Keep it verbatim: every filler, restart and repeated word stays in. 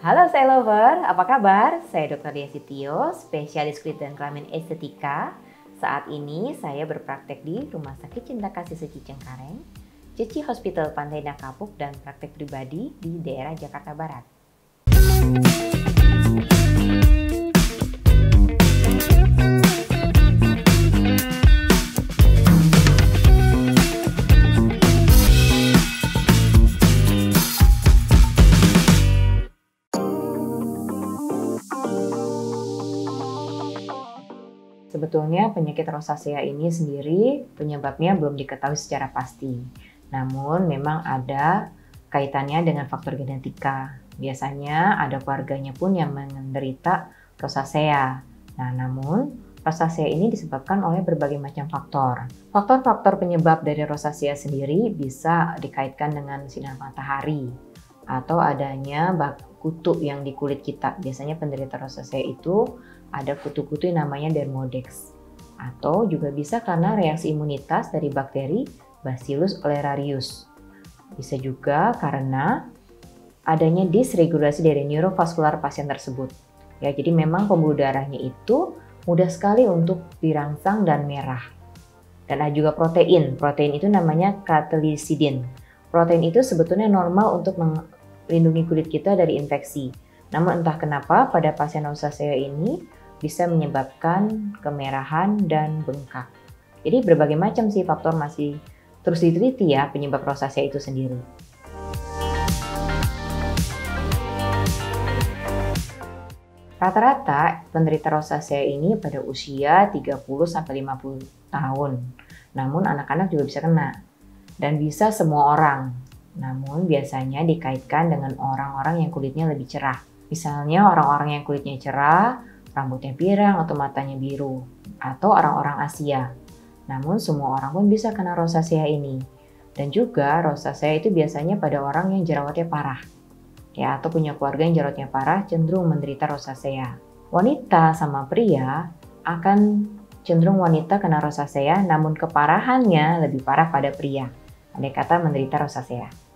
Halo saya lover, apa kabar? Saya dokter Dia Sitio, spesialis kulit dan kelamin estetika. Saat ini saya berpraktek di Rumah Sakit Cinta Kasih Suci Cengkareng, Cici Hospital Pantai Indah Kapuk, dan praktek pribadi di daerah Jakarta Barat. Sebetulnya penyakit rosacea ini sendiri penyebabnya belum diketahui secara pasti. Namun memang ada kaitannya dengan faktor genetika. Biasanya ada keluarganya pun yang menderita rosacea. Nah, namun rosacea ini disebabkan oleh berbagai macam faktor. Faktor-faktor penyebab dari rosacea sendiri bisa dikaitkan dengan sinar matahari atau adanya kutu yang di kulit kita. Biasanya penderita rosacea itu ada kutu-kutu yang namanya dermodex, atau juga bisa karena reaksi imunitas dari bakteri Bacillus olerarius. Bisa juga karena adanya dysregulasi dari neurovaskular pasien tersebut. Ya, jadi memang pembuluh darahnya itu mudah sekali untuk dirangsang dan merah. Dan ada juga protein. Protein itu namanya cathelicidin. Protein itu sebetulnya normal untuk melindungi kulit kita dari infeksi. Namun entah kenapa pada pasien rosacea ini bisa menyebabkan kemerahan dan bengkak. Jadi berbagai macam sih faktor masih terus diteliti ya penyebab rosacea itu sendiri. Rata-rata penderita rosacea ini pada usia tiga puluh sampai lima puluh tahun. Namun anak-anak juga bisa kena dan bisa semua orang. Namun biasanya dikaitkan dengan orang-orang yang kulitnya lebih cerah. Misalnya orang-orang yang kulitnya cerah, rambutnya pirang atau matanya biru, atau orang-orang Asia. Namun semua orang pun bisa kena rosacea ini. Dan juga rosacea itu biasanya pada orang yang jerawatnya parah. Ya, atau punya keluarga yang jerawatnya parah cenderung menderita rosacea. Wanita sama pria akan cenderung wanita kena rosacea, namun keparahannya lebih parah pada pria. Andai kata menderita rosacea.